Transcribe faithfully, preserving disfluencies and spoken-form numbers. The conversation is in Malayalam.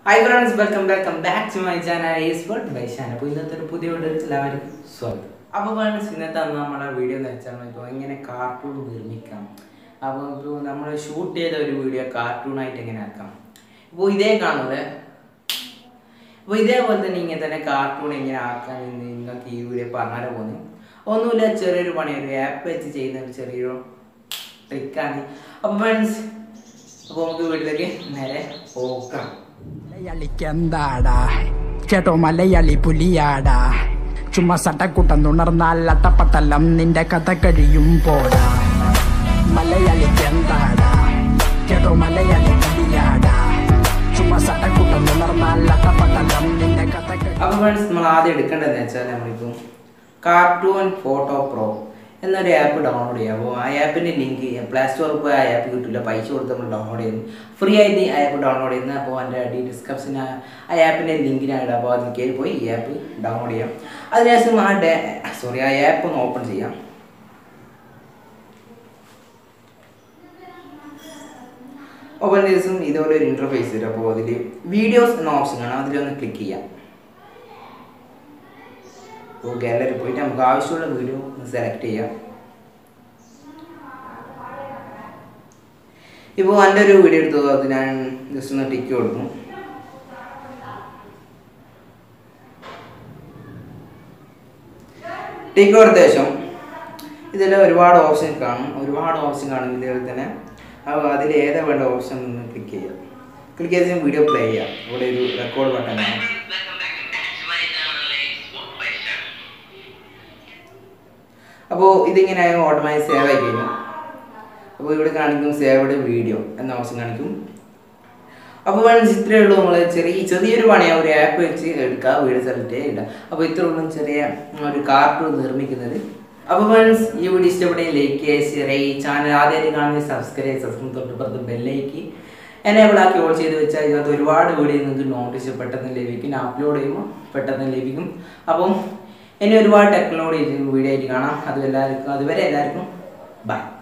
Hi friends, welcome welcome back to my channel Ace World by Shana. അപ്പോൾ ഇന്നത്തെ ഒരു പുതിയ വീഡിയോയിൽ എല്ലാവർക്കും സ്വാഗതം. അപ്പോൾ ഫ്രണ്ട്സ് ഇന്നത്തെ നമ്മുടെ വീഡിയോ എന്ന് വെച്ചാൽ ഇപ്പോൾ എങ്ങനെ കാർട്ടൂൺ നിർമ്മിക്കാം. അപ്പോൾ ഇപ്പോൾ നമ്മൾ ഷൂട്ട് ചെയ്ത ഒരു വീഡിയോ കാർട്ടൂണായിട്ട് എങ്ങനെ ആക്കാം. ഇപ്പോൾ ഇതേ കാണുന്നത് അപ്പോൾ ഇതേപോലെ തന്നെ ഇങ്ങനെ തന്നെ കാർട്ടൂൺ എങ്ങനെ ആക്കാൻ എന്ന് നിങ്ങൾക്ക് ഈ വീഡിയോ പറഞ്ഞാലോ പോകുന്നത് ഒന്നുമില്ല, ചെറിയൊരു പണി ഒരു ആപ്പ് വെച്ച് ചെയ്യുന്ന ഒരു ചെറിയൊരു ട്രിക്കാണ്. അപ്പോൾ ഫ്രണ്ട്സ് അപ്പോൾ നമുക്ക് വീട്ടിലേക്ക് നേരെ പോകാം. മലയാളിക്കെന്താടാ ചേട്ടോ മലയാളി പുലിയാടാ, ചുമ്മാ സട്ടക്കുട്ടം തുണർന്നാൽ അട്ടപ്പട്ടലം നിന്റെ കഥ കഴിയും പോടാ. മലയാളിക്കെന്താടാ ചേട്ടോ മലയാളി പുലിയാടാ, ചുമ്മാ സട്ടക്കുട്ടം തുണർന്നാൽ അട്ടപ്പട്ടലം നിന്റെ കഥ കഴിയും. അപ്പോൾ ഫ്രണ്ട്സ് നമ്മൾ ആദ്യം എടുക്കേണ്ടതെന്ന് വെച്ചാൽ നമ്മളിപ്പോൾ കാർട്ടൂൺ ഫോട്ടോ പ്രോ എന്നൊരു ആപ്പ് ഡൗൺലോഡ് ചെയ്യാം. അപ്പോൾ ആ ആപ്പിൻ്റെ ലിങ്ക് പ്ലേ സ്റ്റോറിൽ പോയി ആ ആപ്പ് കിട്ടില്ല, പൈസ കൊടുത്ത് നമ്മൾ ഡൗൺലോഡ് ചെയ്യുന്നു, ഫ്രീ ആയിട്ട് ആ ആപ്പ് ഡൗൺലോഡ് ചെയ്യുന്നത്. അപ്പോൾ എൻ്റെ അടി ഡിസ്ക്രിപ്ഷന് ആ ആപ്പിൻ്റെ ലിങ്കിനായിട്ട് അപ്പോൾ അതിൽ കയറി പോയി ഈ ആപ്പ് ഡൗൺലോഡ് ചെയ്യാം. അതിനുശേഷം ആ ഡേ സോറി ആ ആപ്പ് ഒന്ന് ഓപ്പൺ ചെയ്യാം. ഓപ്പൺ ചെയ്ത ദിവസം ഇതുപോലെ ഒരു ഇൻ്റർഫേസ് വരും. അപ്പോൾ അതിൽ വീഡിയോസ് എന്ന ഓപ്ഷൻ കാണാം, അതിലൊന്ന് ക്ലിക്ക് ചെയ്യാം. അപ്പോൾ ഗാലറി പോയിട്ട് നമുക്ക് ആവശ്യമുള്ള വീഡിയോ സെലക്ട് ചെയ്യാം. ഇപ്പോൾ എൻ്റെ ഒരു വീഡിയോ എടുത്തു, അത് ഞാൻ ജസ്റ്റ് ഒന്ന് ടിക്ക് കൊടുക്കും. ടിക്ക് കൊടുത്ത ശേഷം ഇതിൽ ഒരുപാട് ഓപ്ഷൻ കാണും, ഒരുപാട് ഓപ്ഷൻ കാണും ഇതേപോലെ തന്നെ. അപ്പോൾ അതിൽ ഏതാ വേണ്ട ഓപ്ഷൻ ഒന്ന് ക്ലിക്ക് ചെയ്യാം. ക്ലിക്ക് ചെയ്ത ശേഷം വീഡിയോ പ്ലേ ചെയ്യാം. ഇവിടെ ഒരു റെക്കോർഡ് ബട്ടൺ കാണും. അപ്പോൾ ഇതിങ്ങനെ ഓട്ടോമാറ്റിക് സേവ് ആയി കഴിഞ്ഞു. അപ്പോൾ ഇവിടെ കാണിക്കും സേവ്ഡ് വീഡിയോ എന്ന ഓപ്ഷൻ കാണിക്കും. അപ്പോൾ വേണം ഇത്രയേ ഉള്ളൂ, നമ്മൾ ചെറിയ ചെറിയൊരു പണിയാണ് ഒരു ആപ്പ് വെച്ച് എടുക്കുക, വീഡിയോ സെലക്ട് ചെയ്യുക. അപ്പോൾ ഇത്ര ഉള്ളൂ ചെറിയ ഒരു കാർട്ടൂൺ നിർമ്മിക്കുന്നത്. അപ്പോൾ ഫ്രണ്ട്സ് ഈ വീഡിയോ ഇഷ്ടപ്പെടുകയും ലൈക്ക് ചെയ്യുക, ഷെയർ ചെയ്യുക. ഈ ചാനൽ ആദ്യമായിട്ട് കാണുന്നത് സബ്സ്ക്രൈബ് ചെയ്യുക, സബ്സ്ക്രൈബ് തൊട്ട് ബെല്ലൈക്ക് എനേബിൾ ആക്കി ഓൺ ചെയ്ത് വെച്ചാൽ ഇതിനകത്ത് ഒരുപാട് വീഡിയോ നിങ്ങൾക്ക് നോട്ടീസ് പെട്ടെന്ന് ലഭിക്കും, അപ്ലോഡ് ചെയ്യുമ്പോൾ പെട്ടെന്ന് ലഭിക്കും. അപ്പം ഇനി ഒരുപാട് ടെക്നോളജി വീഡിയോ ആയിട്ട് കാണാം. അത് എല്ലാവർക്കും അതുവരെ എല്ലാവർക്കും ബൈ.